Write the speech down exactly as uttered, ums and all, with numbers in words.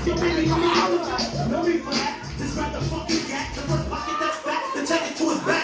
No need for that. Just grab the fucking gat, the first pocket that's back, then take it to his back.